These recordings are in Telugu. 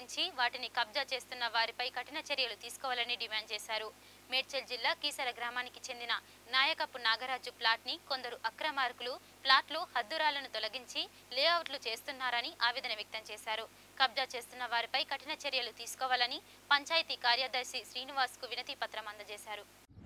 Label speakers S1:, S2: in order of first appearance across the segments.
S1: తొలగించి వాటిని కబ్జా చేస్తున్న వారిపై కఠిన చర్యలు తీసుకోవాలని డిమాండ్ చేశారు. మేడ్చల్ జిల్లా కీసర గ్రామానికి చెందిన నాయకపు నాగరాజు ప్లాట్ ని కొందరు అక్రమార్కులు ప్లాట్లో హద్దురాలను తొలగించి లేఅవుట్లు చేస్తున్నారని ఆవేదన వ్యక్తం చేశారు. కబ్జా చేస్తున్న వారిపై కఠిన చర్యలు తీసుకోవాలని పంచాయతీ కార్యదర్శి శ్రీనివాస్ కు వినతి పత్రం అందజేశారు.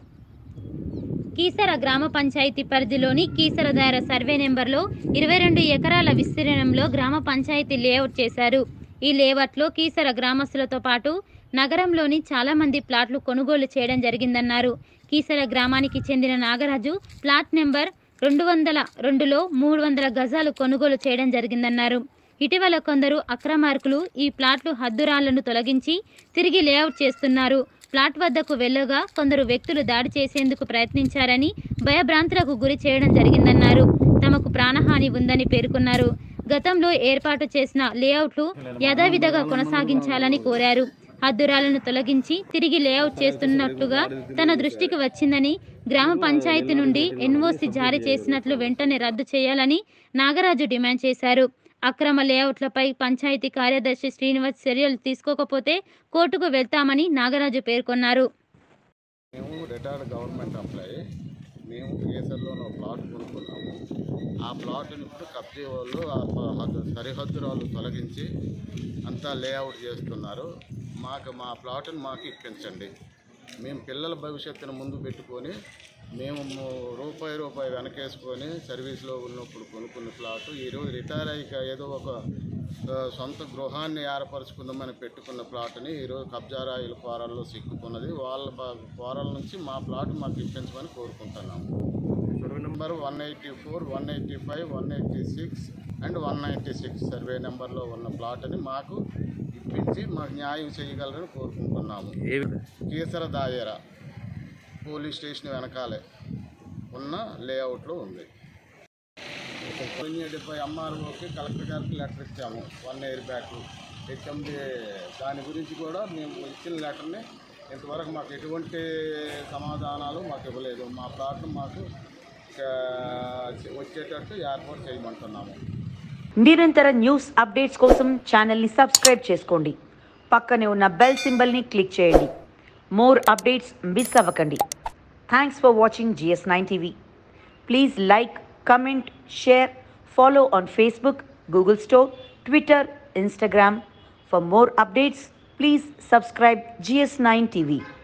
S1: కీసర గ్రామ పంచాయతీ పరిధిలోని కీసరదార సర్వే నెంబర్లో 22 ఎకరాల విస్తీర్ణంలో గ్రామ పంచాయతీ లేఅవుట్ చేశారు. ఈ లేఅవుట్లో కీసర గ్రామస్తులతో పాటు నగరంలోని చాలా మంది ప్లాట్లు కొనుగోలు చేయడం జరిగిందన్నారు. కీసర గ్రామానికి చెందిన నాగరాజు ప్లాట్ నెంబర్ 202లో 300 గజాలు కొనుగోలు చేయడం జరిగిందన్నారు. ఇటీవల కొందరు అక్రమార్కులు ఈ ప్లాట్లు హద్దురాళ్లను తొలగించి తిరిగి లేఅవుట్ చేస్తున్నారు. ప్లాట్ వద్దకు వెళ్ళగా కొందరు వ్యక్తులు దాడి చేసేందుకు ప్రయత్నించారని భయభ్రాంతులకు గురి చేయడం జరిగిందన్నారు. తమకు ప్రాణహాని ఉందని పేర్కొన్నారు. గతంలో ఏర్పాటు చేసిన లేఅవుట్లు యథావిధిగా కొనసాగించాలని కోరారు. హద్దురాలను తొలగించి తిరిగి లేఅవుట్ చేస్తున్నట్లుగా తన దృష్టికి వచ్చిందని, గ్రామ పంచాయతీ నుండి ఎన్ఓసి జారీ చేసినట్లు వెంటనే రద్దు చేయాలని నాగరాజు డిమాండ్ చేశారు. అక్రమ లేఅవుట్లపై పంచాయతీ కార్యదర్శి శ్రీనివాస్ చర్యలు తీసుకోకపోతే కోర్టుకు వెళ్తామని నాగరాజు పేర్కొన్నారు.
S2: మేము రిటైర్డ్ గవర్నమెంట్ ఎంప్లాయీ. మేము కేసర్లోనూ ప్లాట్ కొనుక్కున్నాము. ఆ ప్లాట్ని ఇప్పుడు కబ్జా వాళ్ళు సరిహద్దురాలు తొలగించి అంతా లేఅవుట్ చేస్తున్నారు. మా ప్లాట్ని మాకు ఇప్పించండి. మేము పిల్లల భవిష్యత్తును ముందు పెట్టుకొని మేము రూపాయి వెనకేసుకొని సర్వీస్లో ఉన్నప్పుడు కొనుక్కున్న ప్లాటు ఈరోజు రిటైర్ అయ్యాక ఏదో ఒక సొంత గృహాన్ని ఏర్పరచుకుందామని పెట్టుకున్న ప్లాట్ని ఈరోజు కబ్జారాయిల కోరల్లో సిక్కుకున్నది. వాళ్ళ కోరల నుంచి మా ప్లాట్ మాకు ఇప్పించమని కోరుకుంటున్నాము. నెంబర్ 184, 185, 186 అండ్ 196 సర్వే నెంబర్లో ఉన్న ప్లాట్ని మాకు ఇప్పించి మాకు న్యాయం చేయగలరని కోరుకుంటున్నాము. కీసర దాయరా పోలీస్ స్టేషన్ వెనకాలే ఉన్న లేఅవుట్లో ఉంది. 75 ఎంఆర్ఓకి కలెక్టర్ గారికి లెటర్ ఇచ్చాము 1 ఇయర్ బ్యాక్. దాని గురించి కూడా మేము ఇచ్చిన లెటర్ని ఇంతవరకు మాకు ఎటువంటి సమాధానాలు మాకు ఇవ్వలేదు. మా ప్లాట్ను మాకు వచ్చేటట్టు ఏర్పాటు చేయమంటున్నాము.
S3: నిరంతర న్యూస్ అప్డేట్స్ కోసం ఛానల్ని సబ్స్క్రైబ్ చేసుకోండి. పక్కనే ఉన్న బెల్ సింబల్ని క్లిక్ చేయండి. మోర్ అప్డేట్స్ మిస్ అవ్వకండి. Thanks for watching GS9 TV. Please like, comment, share, follow on Facebook, Google Store, Twitter, Instagram. For more updates, please subscribe GS9 TV.